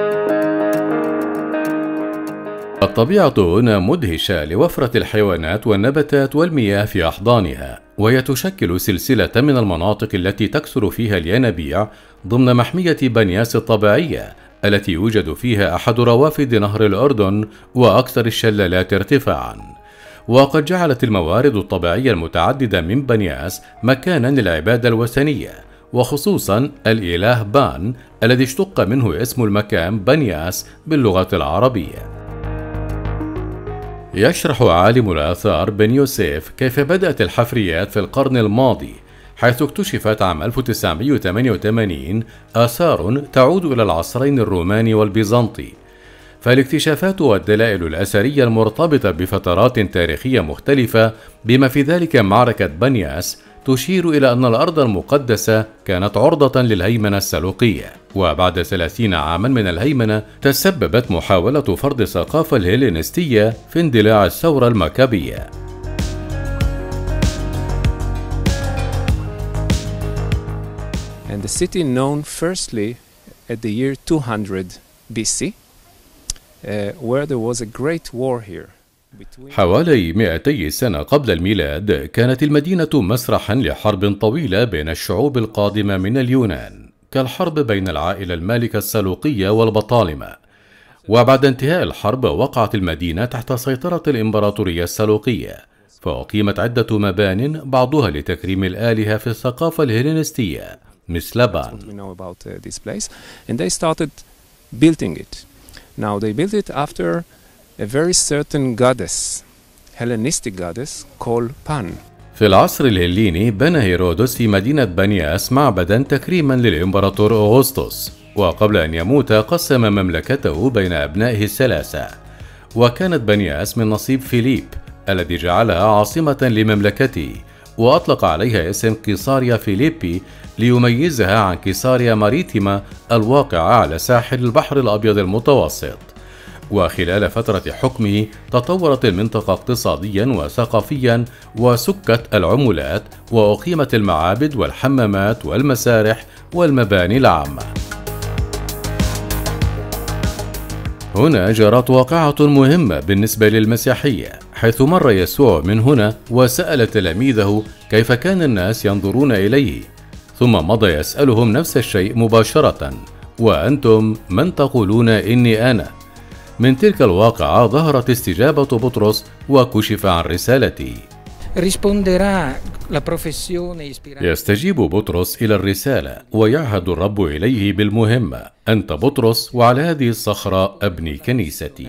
الطبيعة هنا مدهشة لوفرة الحيوانات والنباتات والمياه في أحضانها، وهي تشكل سلسلة من المناطق التي تكثر فيها الينابيع ضمن محمية بنياس الطبيعية التي يوجد فيها أحد روافد نهر الأردن وأكثر الشلالات ارتفاعا. وقد جعلت الموارد الطبيعية المتعددة من بنياس مكانا للعبادة الوثنية، وخصوصا الإله بان الذي اشتق منه اسم المكان بنياس باللغة العربية. يشرح عالم الآثار بن يوسف كيف بدأت الحفريات في القرن الماضي، حيث اكتشفت عام 1988 آثار تعود إلى العصرين الروماني والبيزنطي. فالاكتشافات والدلائل الأثرية المرتبطة بفترات تاريخية مختلفة بما في ذلك معركة بنياس تشير إلى أن الأرض المقدسة كانت عرضة للهيمنة السلوقية، وبعد 30 عاما من الهيمنة تسببت محاولة فرض الثقافة الهيلينستية في اندلاع الثورة المكابية. And the city known firstly at the year 200 BC, where there was a great war here. حوالي 200 سنة قبل الميلاد كانت المدينة مسرحا لحرب طويلة بين الشعوب القادمة من اليونان، كالحرب بين العائلة المالكة السلوقية والبطالمة. وبعد انتهاء الحرب وقعت المدينة تحت سيطرة الإمبراطورية السلوقية، فأقيمت عدة مبان بعضها لتكريم الآلهة في الثقافة الهيلينستية مثل بان. Now they built it after a very certain goddess, Hellenistic goddess called Pan. في العصر الهليني بنى هيرودوس في مدينة بنياس معبدا تكريما للإمبراطور أغسطس، وقبل أن يموت قسم مملكته بين أبنائه الثلاثة، وكانت بنياس من نصيب فيليب الذي جعلها عاصمة لمملكته، وأطلق عليها اسم قيصاريا فيليبي ليميزها عن قيصاريا ماريتيما الواقعة على ساحل البحر الأبيض المتوسط. وخلال فترة حكمه تطورت المنطقة اقتصاديا وثقافيا، وسكت العملات، وأقيمت المعابد والحمامات والمسارح والمباني العامة. هنا جرت واقعة مهمة بالنسبة للمسيحية، حيث مر يسوع من هنا وسأل تلاميذه كيف كان الناس ينظرون إليه، ثم مضى يسألهم نفس الشيء مباشرة: وأنتم من تقولون إني أنا؟ من تلك الواقعة ظهرت استجابة بطرس وكشف عن رسالته. يستجيب بطرس إلى الرسالة ويعهد الرب إليه بالمهمة: أنت بطرس وعلى هذه الصخرة أبني كنيستي.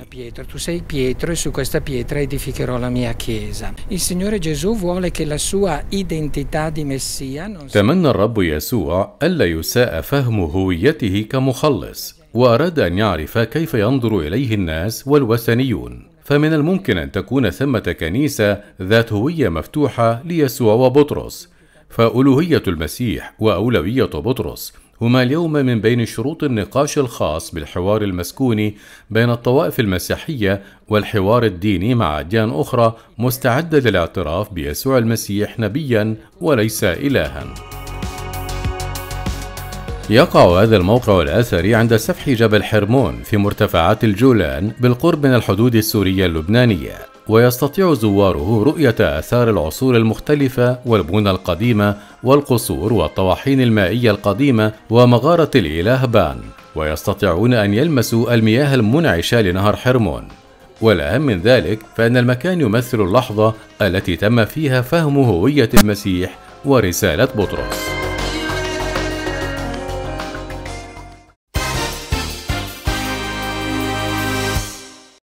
تمنى الرب يسوع ألا يساء فهم هويته كمخلص، وأراد أن يعرف كيف ينظر إليه الناس والوثنيون، فمن الممكن أن تكون ثمة كنيسة ذات هوية مفتوحة ليسوع وبطرس. فألوهية المسيح وأولوية بطرس هما اليوم من بين شروط النقاش الخاص بالحوار المسكوني بين الطوائف المسيحية والحوار الديني مع أديان أخرى مستعدة للاعتراف بيسوع المسيح نبيا وليس إلها. يقع هذا الموقع الأثري عند سفح جبل حرمون في مرتفعات الجولان بالقرب من الحدود السورية اللبنانية، ويستطيع زواره رؤية آثار العصور المختلفة والبنى القديمة والقصور والطواحين المائية القديمة ومغارة الإله بان، ويستطيعون أن يلمسوا المياه المنعشة لنهر حرمون. والأهم من ذلك فإن المكان يمثل اللحظة التي تم فيها فهم هوية المسيح ورسالة بطرس.